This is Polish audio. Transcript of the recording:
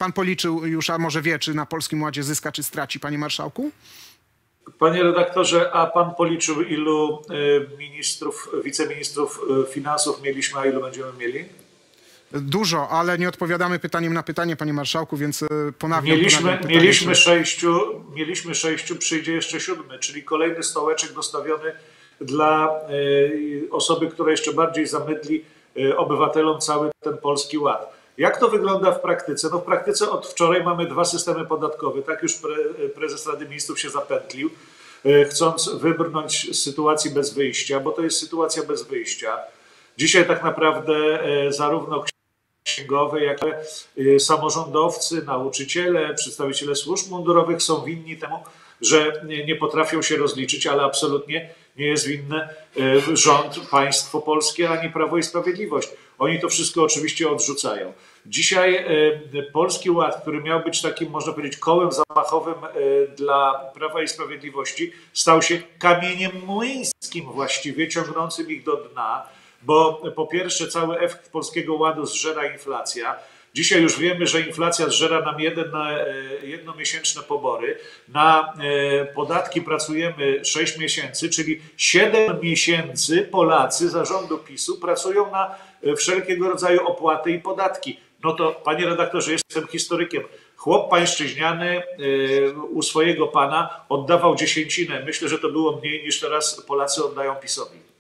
pan policzył już, a może wie, czy na Polskim Ładzie zyska, czy straci, panie marszałku? Panie redaktorze, a pan policzył, ilu wiceministrów finansów mieliśmy, a ilu będziemy mieli? Dużo, ale nie odpowiadamy pytaniem na pytanie, panie marszałku, więc ponawiam pytanie. Mieliśmy 6, przyjdzie jeszcze 7, czyli kolejny stołeczek dostawiony dla osoby, która jeszcze bardziej zamydli obywatelom cały ten Polski Ład. Jak to wygląda w praktyce? No w praktyce od wczoraj mamy 2 systemy podatkowe. Tak już prezes Rady Ministrów się zapętlił, chcąc wybrnąć z sytuacji bez wyjścia, bo to jest sytuacja bez wyjścia. Dzisiaj tak naprawdę zarówno księgowe, jak i samorządowcy, nauczyciele, przedstawiciele służb mundurowych są winni temu, że nie potrafią się rozliczyć, ale absolutnie nie jest winny rząd, państwo polskie, ani Prawo i Sprawiedliwość. Oni to wszystko oczywiście odrzucają. Dzisiaj Polski Ład, który miał być takim, można powiedzieć, kołem zamachowym dla Prawa i Sprawiedliwości, stał się kamieniem młyńskim właściwie, ciągnącym ich do dna, bo po pierwsze cały efekt Polskiego Ładu zżera inflacja. Dzisiaj już wiemy, że inflacja zżera nam jednomiesięczne pobory. Na podatki pracujemy 6 miesięcy, czyli 7 miesięcy Polacy za rządu PiS-u pracują na wszelkiego rodzaju opłaty i podatki. No to, panie redaktorze, jestem historykiem. Chłop pańszczyźniany u swojego pana oddawał dziesięcinę. Myślę, że to było mniej niż teraz Polacy oddają PiS-owi.